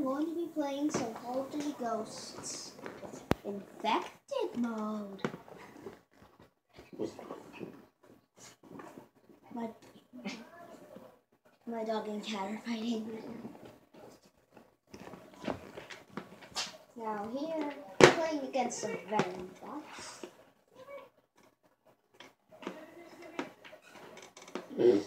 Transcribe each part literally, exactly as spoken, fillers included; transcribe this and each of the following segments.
I'm going to be playing some Call of Duty Ghosts. Infected mode. My, my dog and cat are fighting. Now here, I'm playing against some venom bots. Mm.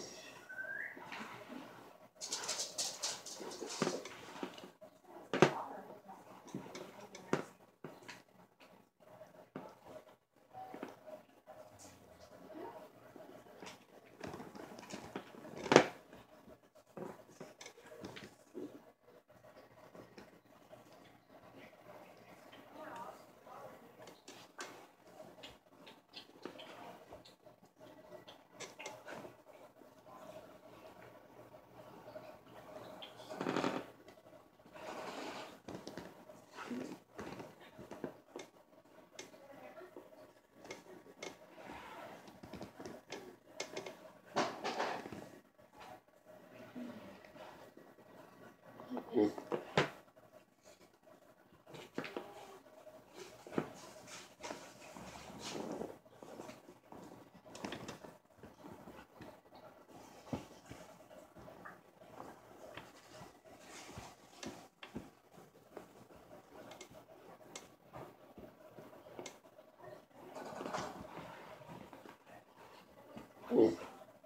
Mm. Mm.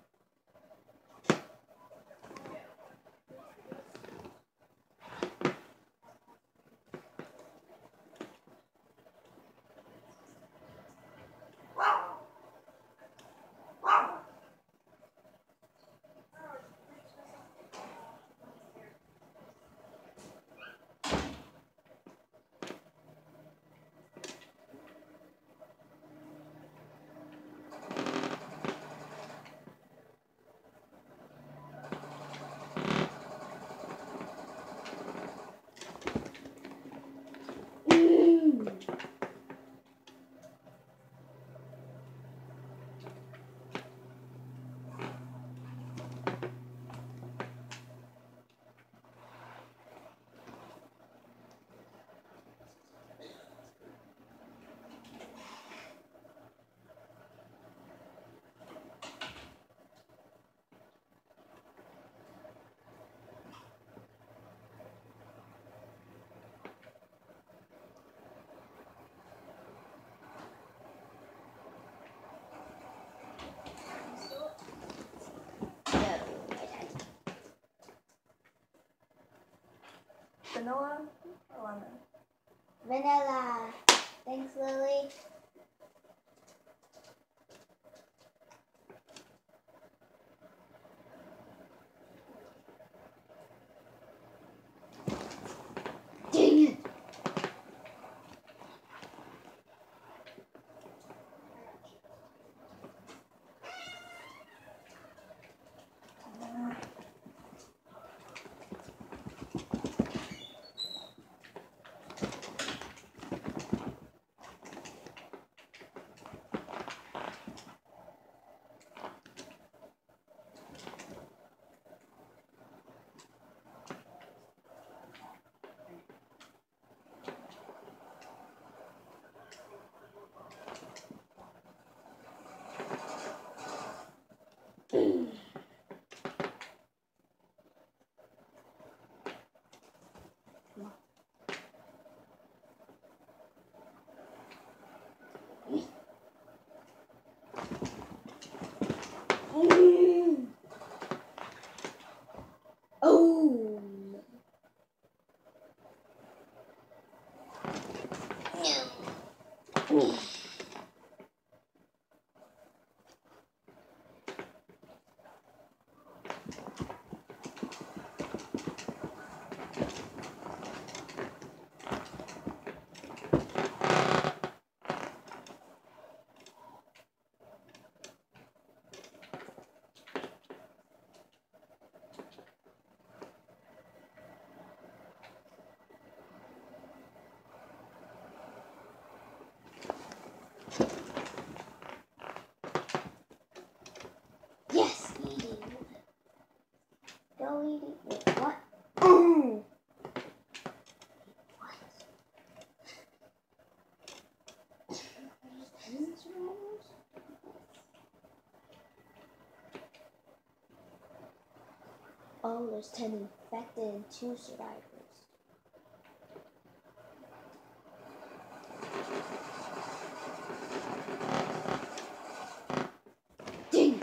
Vanilla or lemon? Vanilla. Thanks, Lily. Dang it. Mm. Oh. No. Oh, there's ten infected and two survivors. Dang!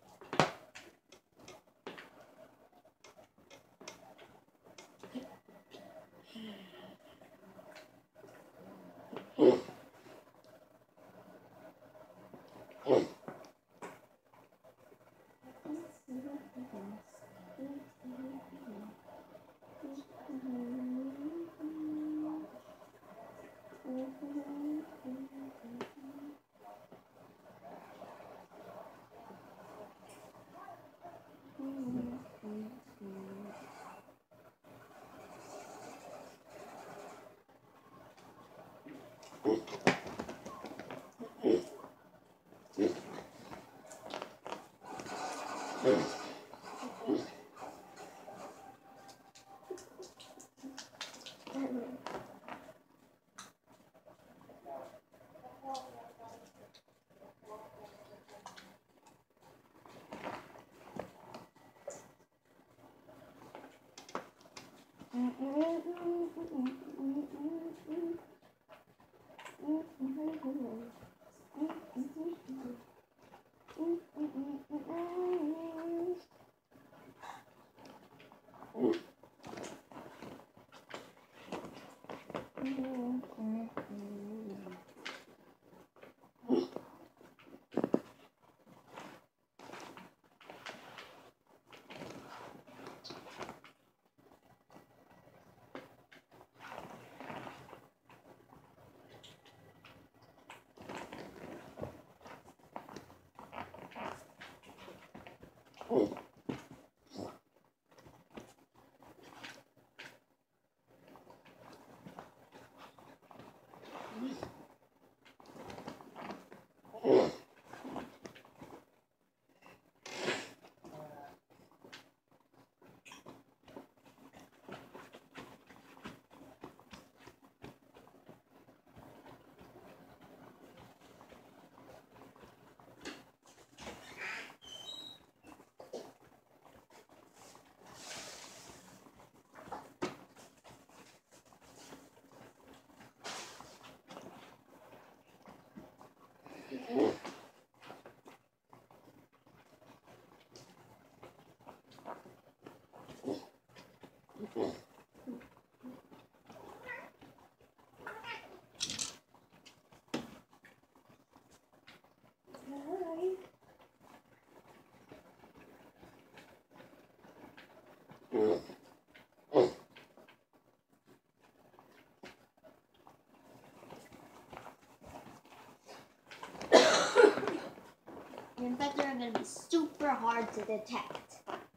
The infected are going to be super hard to detect.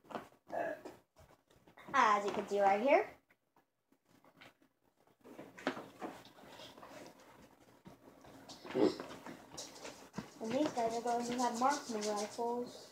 As you can see right here. And these guys are going to have marksman rifles.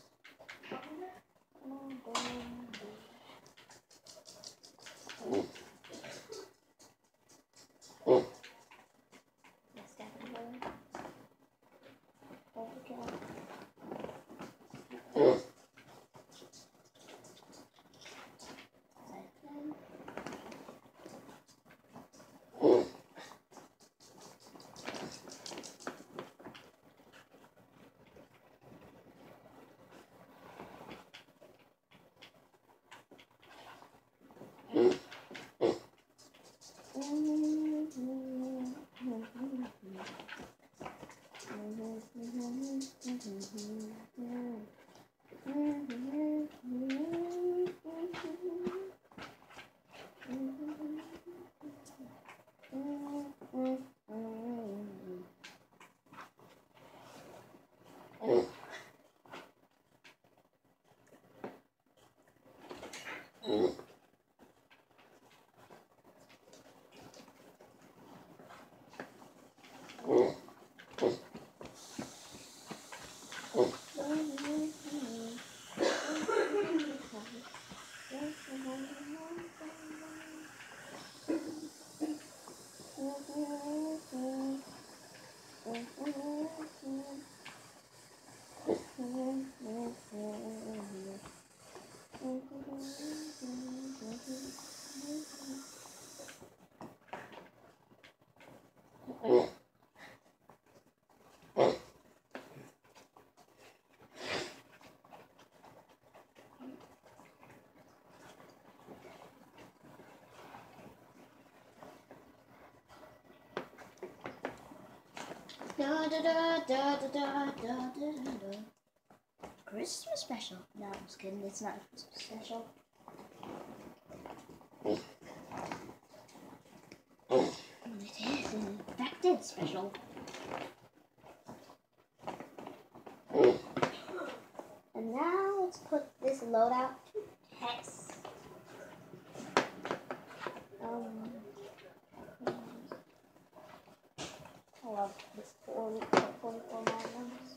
Da, da, da, da, da, da, da, da, da. Christmas special. No, I'm just kidding. It's not a Christmas special. It is an infected special. And now let's put this loadout to test. Um, I love this forty-four magnums.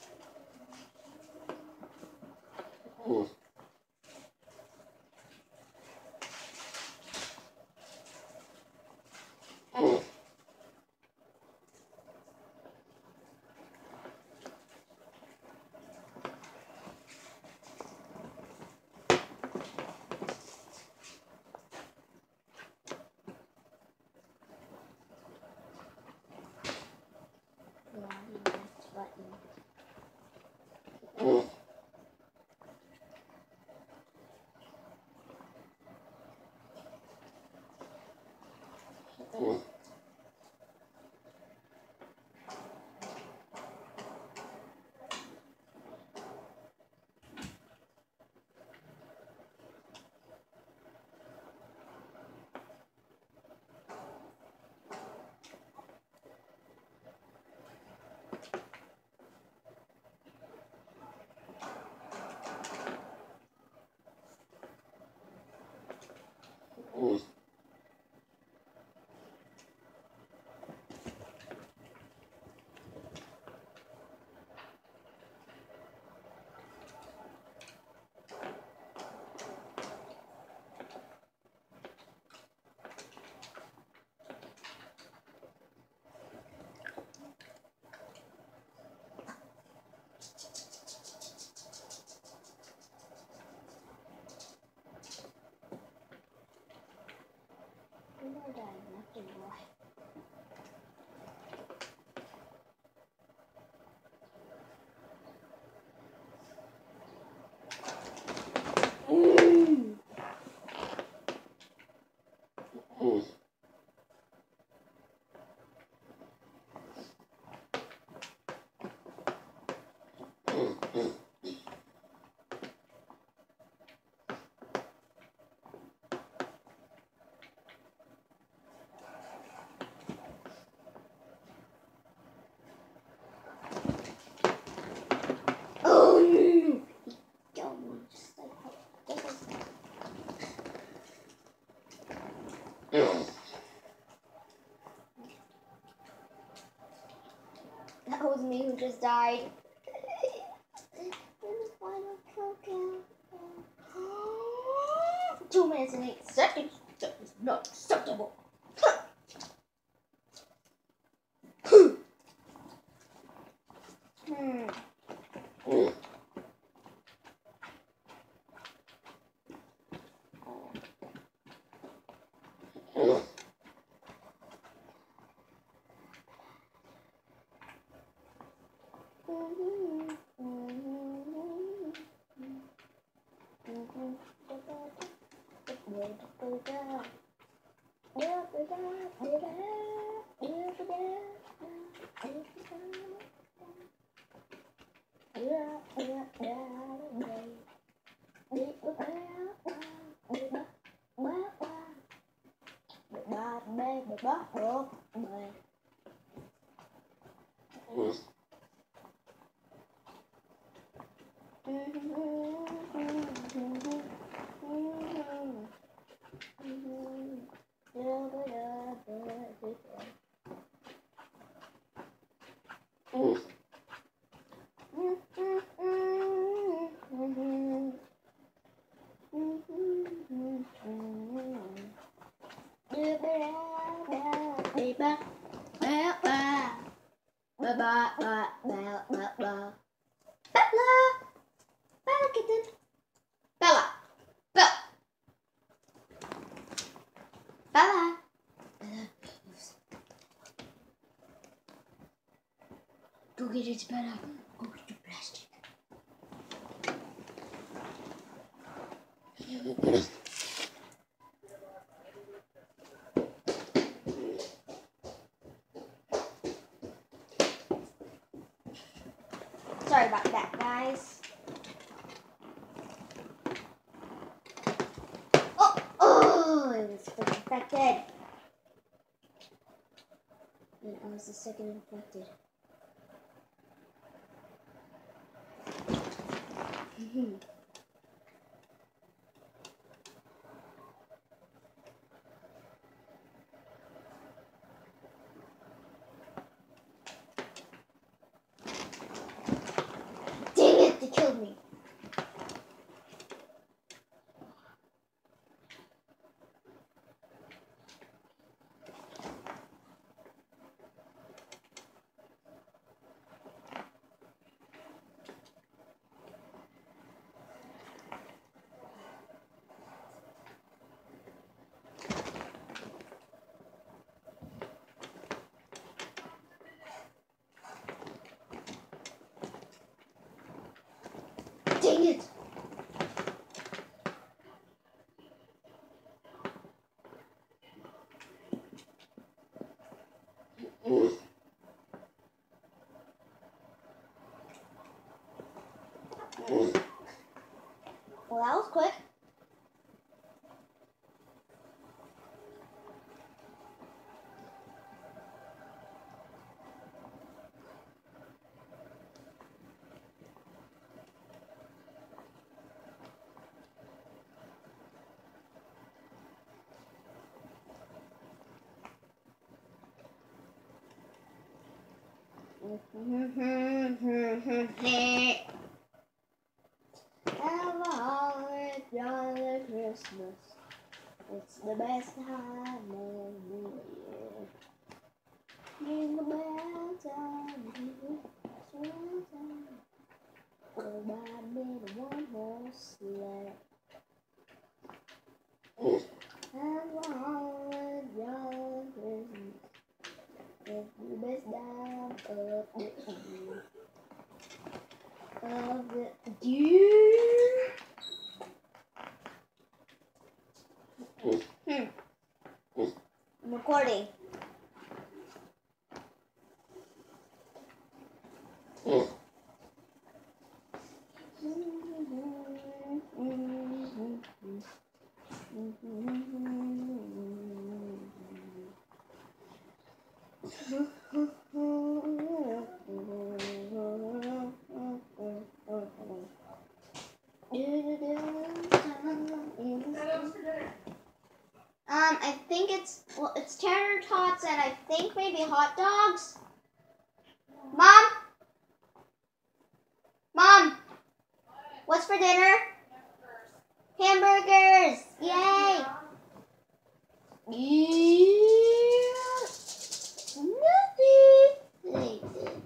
That was me who just died. Two minutes and eight seconds. That is not acceptable. Hmm. Bella. Go get it, Bella. Go get the plastic. sorry about that, guys. Oh, oh, it was freaking infected. And I was the second infected. Dang it, they killed me. Dang it! Well, that was quick. Have a holiday, jolly Christmas. It's the best time of the year. Jingle bells on the swing time. Go by me the one horse sleigh. Have a holiday, jolly Christmas. It's the best time of the year. Of the year. Hmm. I'm recording. Um, I think it's, well, it's tater tots and I think maybe hot dogs. Mom? Mom? What's for dinner? Hamburgers. Yay. Yeah. Nothing.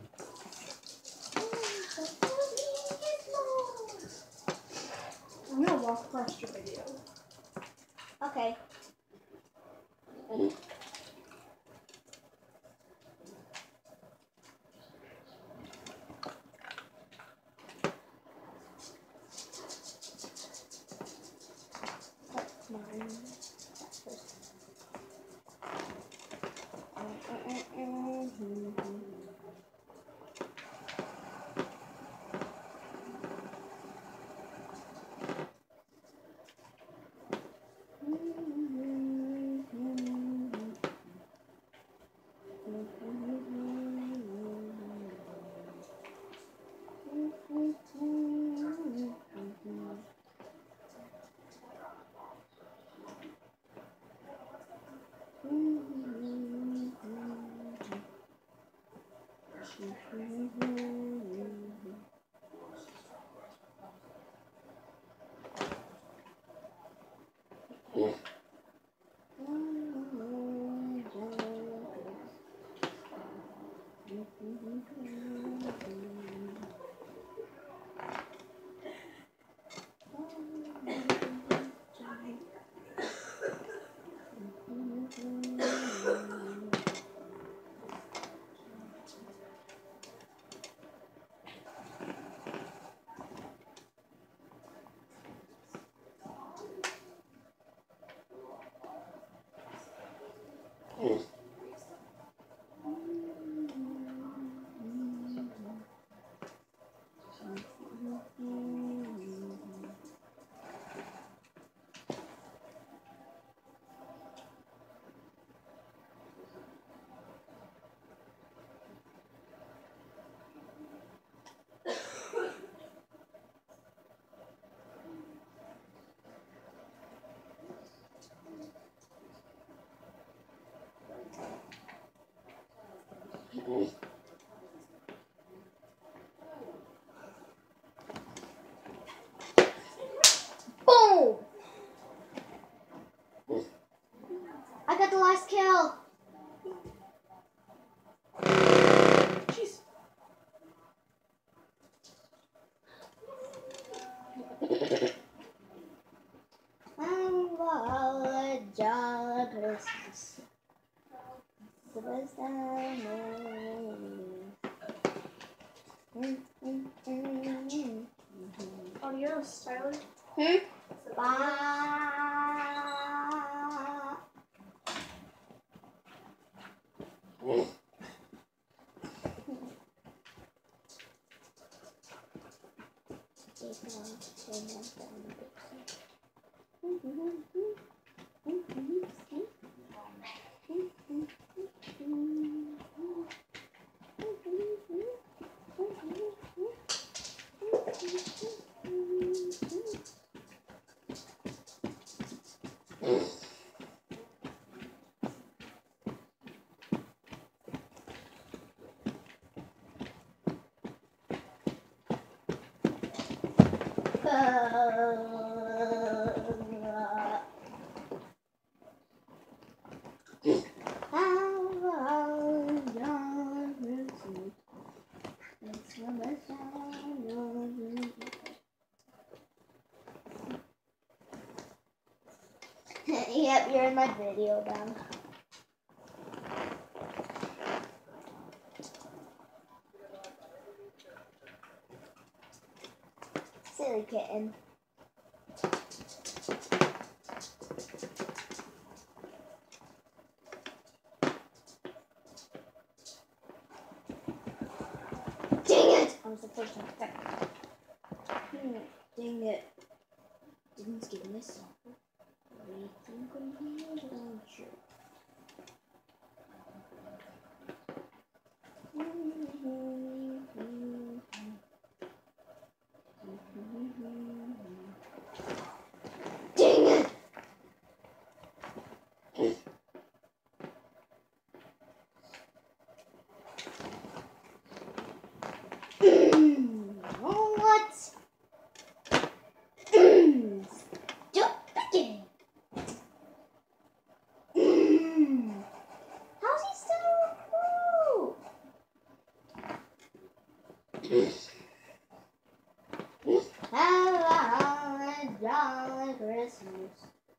I'm gonna walk past your video. Okay. That's mine. That's first. Boom! I got the last kill. Jeez. I'm a jolly Christmas. The best time Adios, Tyler. Hmm? So- Bye. Yep, you're in my video then. Silly kitten. Dang it! I was the first one. Hmm, dang it. Didn't give me a song. Waiting on you, don't you? Dang it! What? Stop again. How's he still through? Have a jolly Christmas.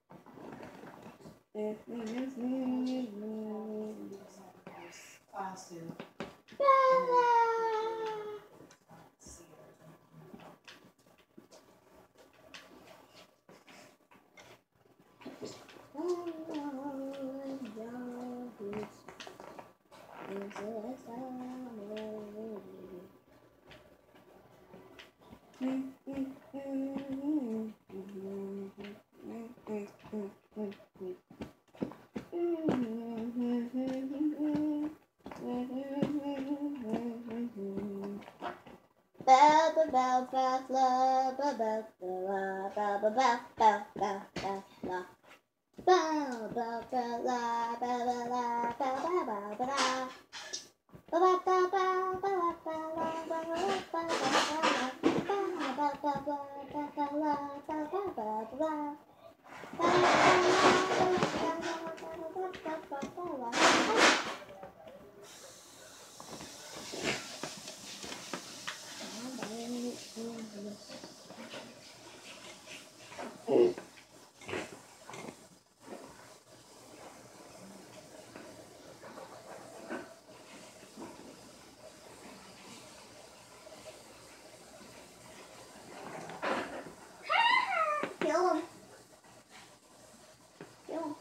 Awesome. Bella. Bow, bow, bow, bow, bow, bow, bow, bow, bow, bow, bow, bow, bow, bow, bow. Bow, bow, bow, la, bow, bow, la, bow, bow, bow, bow, bow. Bow, bow, bow, bow, bow, bow, la, bow, bow, bow, bow, bow, bow. Bow, bow, bow, bow, bow, bow, la, bow, bow, bow, bow, bow. Bow, bow, la, bow, bow, bow, bow, bow, bow, bow. Kill him. Kill him.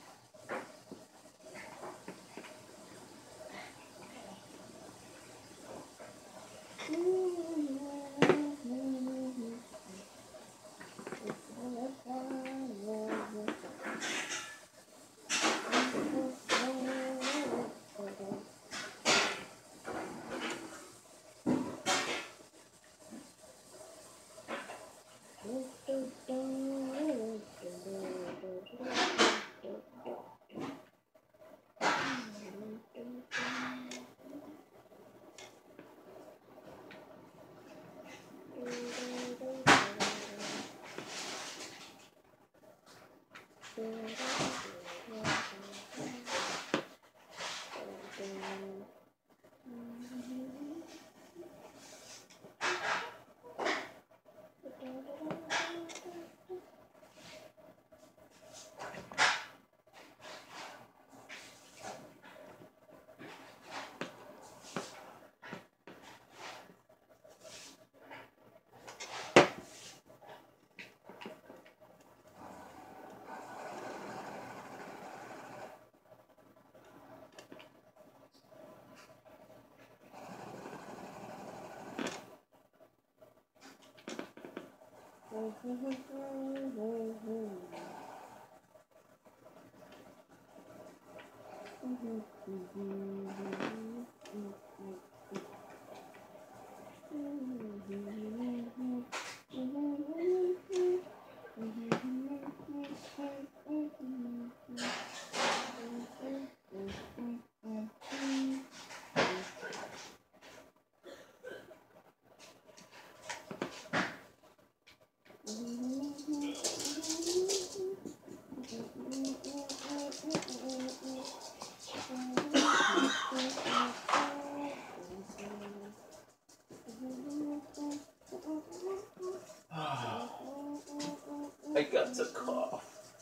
I got the cough.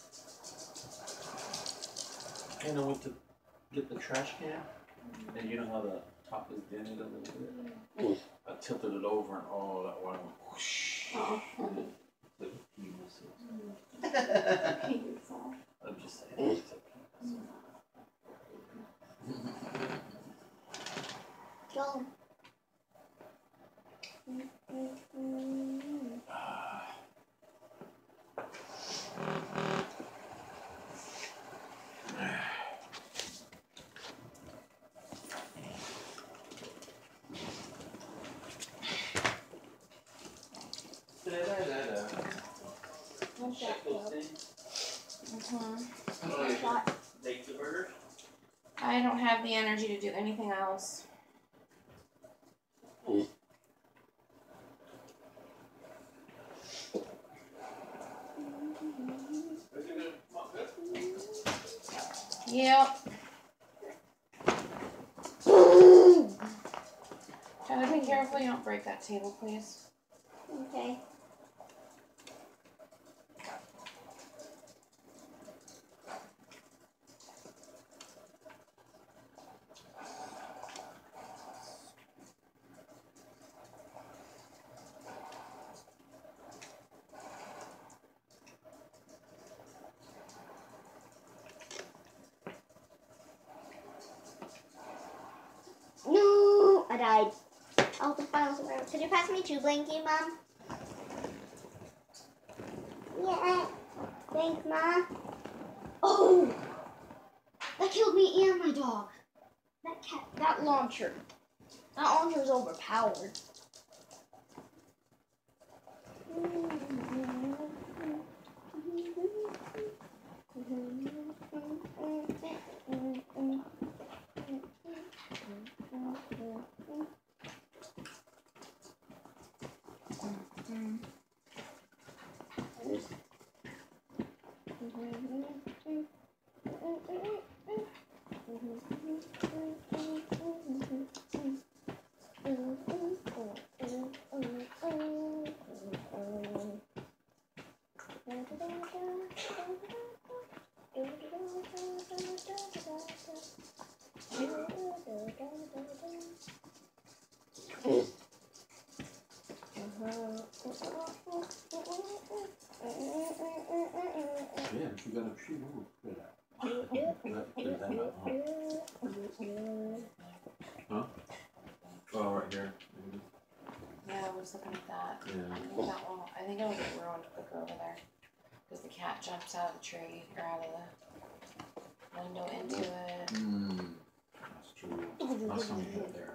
And I went to get the trash can, and you know how the top is dented a little bit? I tilted it over, and all that water went whoosh. Like a penis. I'm just saying. It's a penis. Go. What's that, Bob? Mm-hmm. Shot. Take the burger. I don't have the energy to do anything else. Yep. Tyler, be careful you don't break that table, please. Okay. No, I died. Oh, the final survivor. Could you pass me two blankie, Mom? Yeah. Thanks, Ma. Oh, that killed me and my dog. That cat, that launcher. That launcher is overpowered. Yeah, if you got a tree, we'll put that. Put that out, huh? Huh? Oh, right here. Yeah, I was looking at that. Yeah. I think that one, I think it'll get ruined quicker over there. Because the cat jumps out of the tree, or out of the window into it. Mm, that's true. Last time we had it there.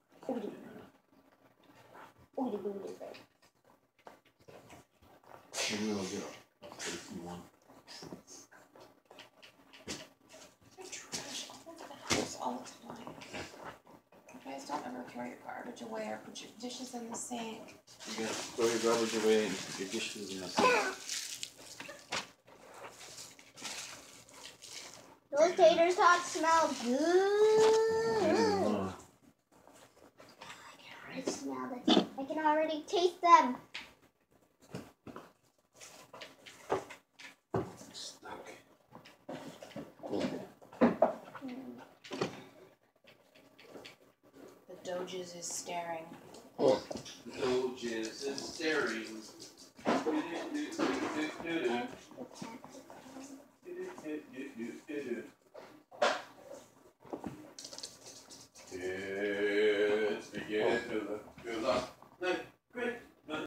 Maybe we'll get a, a fancy one. I trash all over the house all the time. You guys don't ever throw your garbage away or put your dishes in the sink. You gotta throw your garbage away and put your dishes in the sink. Those tater tots smell good. Yeah. I can already smell them. I can already taste them. Stuck. The Doges is staring. Doges is staring.